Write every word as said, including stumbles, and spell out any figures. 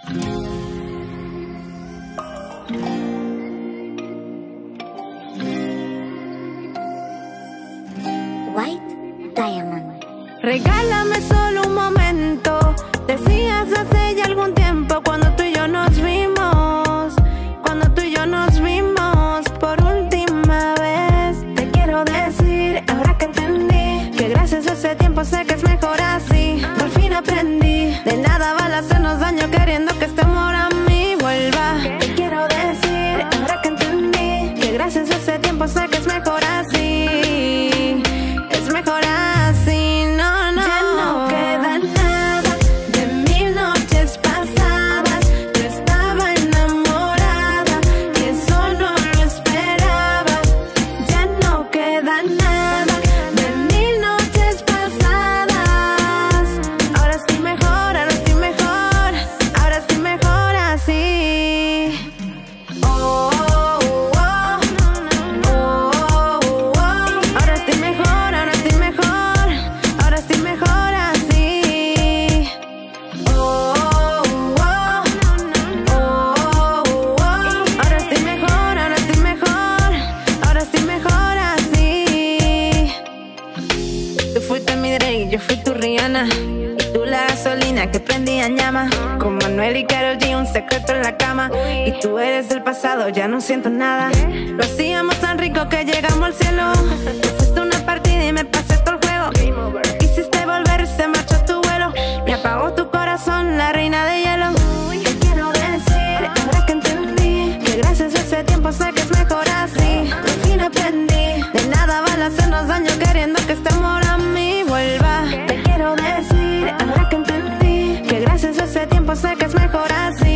White Diamond. Regálame solo un momento, decías hace ya algún tiempo, cuando tú y yo nos vimos, cuando tú y yo nos vimos por última vez. Te quiero decir, ahora que entendí, que gracias a ese tiempo sé que es mejor así. Por fin aprendí, de nada vale hacernos daño queriendo que este amor a mí vuelva. Te quiero decir, ahora que entendí, que gracias a ese tiempo sé que es mejor así. Es mejor así, no, no. Ya no queda nada de mil noches pasadas. Yo estaba enamorada y eso no lo esperaba. Ya no queda nada de mil noches pasadas. Ahora estoy mejor, ahora estoy mejor, ahora estoy mejor así. Oh, oh, oh, oh, oh, oh. Ahora estoy mejor, ahora estoy mejor, ahora estoy mejor así. Oh, oh, oh, oh, oh. Ahora estoy mejor, ahora estoy mejor, ahora estoy mejor así. Tú fuiste mi Drake, yo fui tu Rihanna, y tú la gasolina que prendía en llama. Con Manuel y Karol G, un secreto en la cama. Y tú eres del pasado, ya no siento nada. Lo hacíamos tan rico que llegamos al cielo. Tú fuiste una partida y me pasé todo el juego. Quisiste volver, se marchó tu vuelo. Me apagó tu corazón, la reina de hielo. Te quiero decir, ahora que entendí, que gracias a ese tiempo sé que es mejor así. Por fin aprendí, de nada vale hacernos daño queriendo que este amor a mí vuelva. Te quiero decir, ahora que entendí, que gracias a ese tiempo sé que es mejor así.